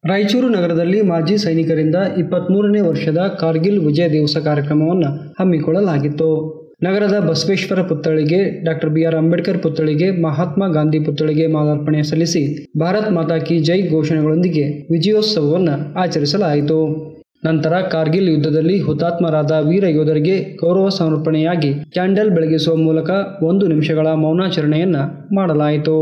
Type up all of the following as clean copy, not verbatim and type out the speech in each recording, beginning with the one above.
ರಾಯಚೂರು ನಗರದಲ್ಲಿ ಮಾಜಿ ಸೈನಿಕರಿಂದ 23ನೇ ವರ್ಷದ ಕಾರ್ಗಿಲ್ ವಿಜಯ ದಿವಸ ಕಾರ್ಯಕ್ರಮವನ್ನು ಹಮ್ಮಿಕೊಳ್ಳಲಾಗಿತ್ತು. ನಗರದ ಬಸವೇಶ್ವರ ಪುತ್ಥಳಿಗೆ, ಡಾಕ್ಟರ್ ಬಿ.ಆರ್. ಅಂಬೇಡ್ಕರ್ ಪುತ್ಥಳಿಗೆ, ಮಹಾತ್ಮ ಗಾಂಧಿ ಪುತ್ಥಳಿಗೆ ಮಾಲಾರ್ಪಣೆ ಸಲ್ಲಿಸಿ ಭಾರತ್ ಮಾತಾ ಕಿ ಜೈ ಘೋಷಣೆಗಳೊಂದಿಗೆ ವಿಜಯೋತ್ಸವವನ್ನು ಆಚರಿಸಲಾಯಿತು. ನಂತರ ಕಾರ್ಗಿಲ್ ಯುದ್ಧದಲ್ಲಿ ಹುತಾತ್ಮರಾದ ವೀರ ಯೋಧರಿಗೆ ಗೌರವ ಸಮರ್ಪಣೆಯಾಗಿ ಕ್ಯಾಂಡಲ್ ಬೆಳಗಿಸುವ ಮೂಲಕ 1 ನಿಮಿಷಗಳ ಮೌನಾಚರಣೆಯನ್ನು ಮಾಡಲಾಯಿತು.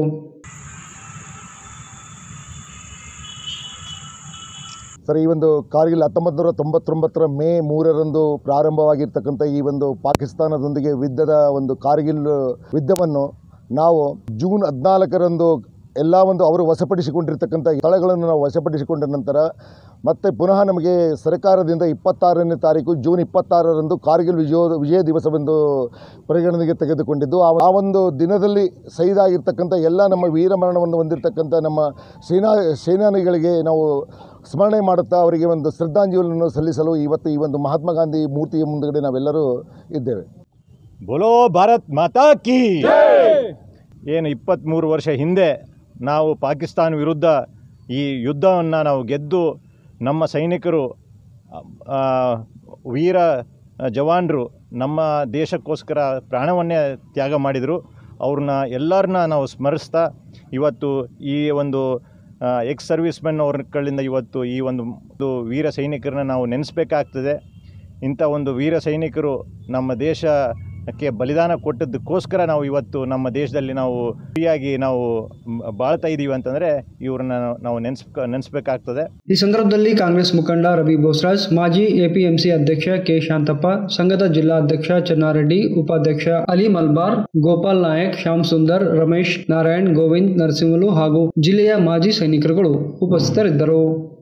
ಸರ್, ಈ ಒಂದು ಕಾರ್ಗಿಲ್ 1999 ಮೇ 3ರಂದು ಪ್ರಾರಂಭವಾಗಿರ್ತಕ್ಕಂಥ ಈ ಒಂದು ಪಾಕಿಸ್ತಾನದೊಂದಿಗೆ ಯುದ್ಧದ ಒಂದು ಕಾರ್ಗಿಲ್ ಯುದ್ಧವನ್ನು ನಾವು ಜೂನ್ 14ರಂದು ಎಲ್ಲ ಒಂದು ಅವರು ವಶಪಡಿಸಿಕೊಂಡಿರ್ತಕ್ಕಂಥ ಸ್ಥಳಗಳನ್ನು ನಾವು ವಶಪಡಿಸಿಕೊಂಡ ನಂತರ ಮತ್ತೆ ಪುನಃ ನಮಗೆ ಸರ್ಕಾರದಿಂದ 26ನೇ ತಾರೀಕು ಜೂನ್ 26ರಂದು ಕಾರ್ಗಿಲ್ ವಿಜಯ ದಿವಸವೆಂದು ಪರಿಗಣನೆಗೆ ತೆಗೆದುಕೊಂಡಿದ್ದು. ಆ ಒಂದು ದಿನದಲ್ಲಿ ಶಹೀದಾಗಿರ್ತಕ್ಕಂಥ ಎಲ್ಲ ನಮ್ಮ ವೀರಮರಣವನ್ನು ಹೊಂದಿರತಕ್ಕಂಥ ನಮ್ಮ ಸೇನಾನಿಗಳಿಗೆ ನಾವು ಸ್ಮರಣೆ ಮಾಡುತ್ತಾ ಅವರಿಗೆ ಒಂದು ಶ್ರದ್ಧಾಂಜಲಿಯನ್ನು ಸಲ್ಲಿಸಲು ಇವತ್ತು ಈ ಒಂದು ಮಹಾತ್ಮ ಗಾಂಧಿ ಮೂರ್ತಿಯ ಮುಂದುಗಡೆ ನಾವೆಲ್ಲರೂ ಇದ್ದೇವೆ. ಬೋಲೋ ಭಾರತ್ ಮಾತಾ ಕಿ. ಏನು 23 ವರ್ಷ ಹಿಂದೆ ನಾವು ಪಾಕಿಸ್ತಾನ ವಿರುದ್ಧ ಈ ಯುದ್ಧವನ್ನು ನಾವು ಗೆದ್ದು ನಮ್ಮ ಸೈನಿಕರು ವೀರ ಜವಾನರು ನಮ್ಮ ದೇಶಕ್ಕೋಸ್ಕರ ಪ್ರಾಣವನ್ನೇ ತ್ಯಾಗ ಮಾಡಿದರು. ಅವ್ರನ್ನ ಎಲ್ಲರನ್ನ ನಾವು ಸ್ಮರಿಸ್ತಾ ಇವತ್ತು ಈ ಒಂದು ಎಕ್ಸ್ ಸರ್ವಿಸ್ ಮೆನ್ ಅವ್ರಗಳಿಂದ ಇವತ್ತು ಈ ಒಂದು ವೀರ ಸೈನಿಕರನ್ನ ನಾವು ನೆನೆಸ್ಬೇಕಾಗ್ತದೆ. ಇಂಥ ಒಂದು ವೀರ ಸೈನಿಕರು ನಮ್ಮ ದೇಶಕ್ಕೆ ಬಲಿದಾನ ಕೊಟ್ಟದ್ದಕ್ಕೋಸ್ಕರ ನಾವು ಇವತ್ತು ನಮ್ಮ ದೇಶದಲ್ಲಿ ನಾವು ಫ್ರೀಯಾಗಿ ನಾವು ಬಾಳ್ತಾ ಇದ್ದೀವಿ ಅಂತಂದರೆ ಇವ್ರನ್ನ ನಾವು ನೆನೆಸ್ಬೇಕಾಗ್ತದೆ. ಈ ಸಂದರ್ಭದಲ್ಲಿ ಕಾಂಗ್ರೆಸ್ ಮುಖಂಡ ರವಿ ಬೋಸರಾಜ್, ಮಾಜಿ ಎಪಿಎಂಸಿ ಅಧ್ಯಕ್ಷ ಕೆ ಶಾಂತಪ್ಪ, ಸಂಘದ ಜಿಲ್ಲಾ ಅಧ್ಯಕ್ಷ ಚನ್ನಾರೆಡ್ಡಿ, ಉಪಾಧ್ಯಕ್ಷ ಅಲಿ ಮಲ್ಬಾರ್, ಗೋಪಾಲ್ ನಾಯಕ್, ಶ್ಯಾಮ್ ಸುಂದರ್, ರಮೇಶ್, ನಾರಾಯಣ್, ಗೋವಿಂದ್, ನರಸಿಂಹಲು ಹಾಗೂ ಜಿಲ್ಲೆಯ ಮಾಜಿ ಸೈನಿಕರುಗಳು ಉಪಸ್ಥಿತರಿದ್ದರು.